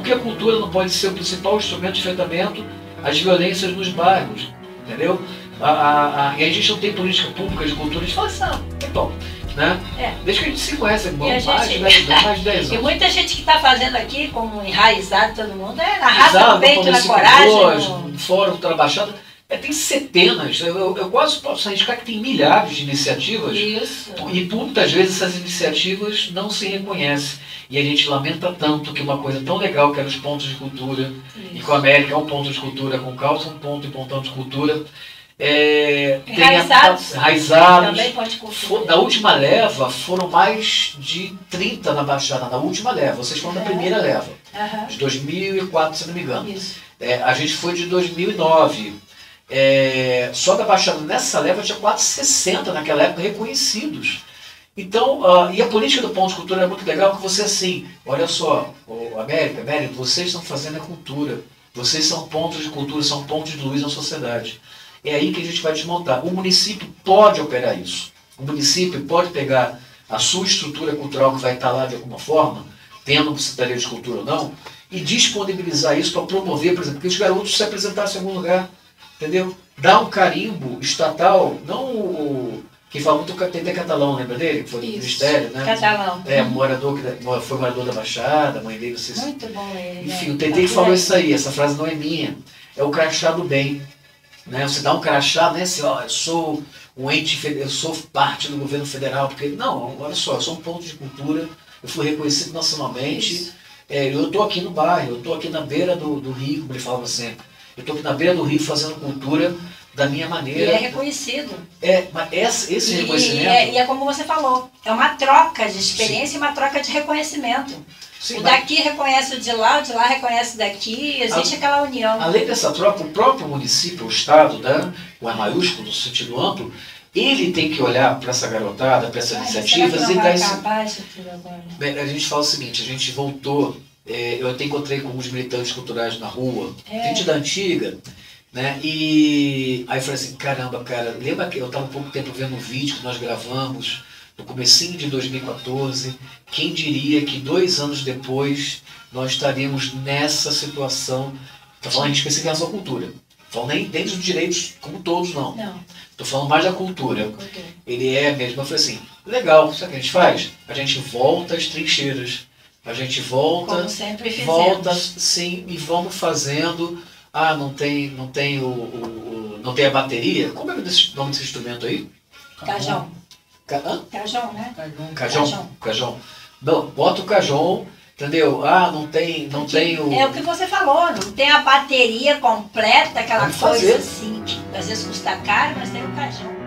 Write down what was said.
porque a cultura não pode ser o principal instrumento de enfrentamento às violências nos bairros, entendeu? E a gente não tem política pública de cultura, a gente fala assim, então, né? Desde que a gente se conhece, mais de 10 anos. E muita gente que está fazendo aqui, como enraizado todo mundo, na raça, no peito, na coragem. No Fórum da Baixada, tem centenas, eu quase posso arriscar que tem milhares de iniciativas. Isso. E muitas vezes essas iniciativas não se reconhecem. E a gente lamenta tanto que uma coisa tão legal que era os pontos de cultura, e com a América é um ponto de cultura, com o Caos é um ponto importante de cultura, enraizados. Também pode cultura. Na última leva foram mais de 30 na Baixada, na última leva. Vocês foram da primeira leva, de 2004, se não me engano. A gente foi de 2009. Só da Baixada nessa leva tinha quase 60 naquela época reconhecidos. Então, e a política do ponto de cultura é muito legal, que você assim, olha só, América, vocês estão fazendo a cultura, vocês são pontos de cultura, são pontos de luz na sociedade. É aí que a gente vai desmontar. O município pode operar isso. O município pode pegar a sua estrutura cultural que vai estar lá de alguma forma, tendo secretaria de cultura ou não, e disponibilizar isso para promover, por exemplo, que os garotos se apresentassem em algum lugar, entendeu? Dar um carimbo estatal, não o que fala muito o TT Catalão, lembra dele? Que foi do Ministério, né? Catalão. Foi morador da Baixada, a mãe dele, vocês... Muito bom ele. Enfim, o TT que falou isso aí, essa frase não é minha, é o crachá do bem. Né? Você dá um crachá, né? Assim, eu sou um ente, eu sou parte do governo federal, porque, não, olha só, eu sou um ponto de cultura, eu fui reconhecido nacionalmente, eu estou aqui no bairro, eu estou aqui na beira do rio, como ele falava sempre, eu estou aqui na beira do rio fazendo cultura da minha maneira. E é reconhecido. Mas esse reconhecimento... E é como você falou, é uma troca de experiência e uma troca de reconhecimento. Sim, o daqui reconhece o de lá reconhece o daqui, existe aquela união. Além dessa troca, o próprio município, o Estado, né, o E maiúsculo, no sentido amplo, ele tem que olhar para essa garotada, para essas iniciativas e dar esse... A gente fala o seguinte, a gente voltou, eu até encontrei com alguns militantes culturais na rua, gente da antiga, né, e aí eu falei assim, caramba, cara, lembra que eu estava um pouco tempo vendo um vídeo que nós gravamos, no comecinho de 2014, quem diria que 2 anos depois nós estaríamos nessa situação, estou falando específico em relação à cultura, não estou falando nem dentro dos direitos como todos, não. Estou falando mais da cultura. Ele é mesmo, eu falei assim, legal, sabe o que a gente faz? A gente volta às trincheiras, a gente volta, como sempre fizemos. Sim, e vamos fazendo, não tem a bateria, como é o nome desse instrumento aí? Cajão. Cajão, né? Cajão. Não, bota o cajão, entendeu? Não tem o... É o que você falou, não tem a bateria completa, aquela coisa assim, que às vezes custa caro, mas tem o cajão.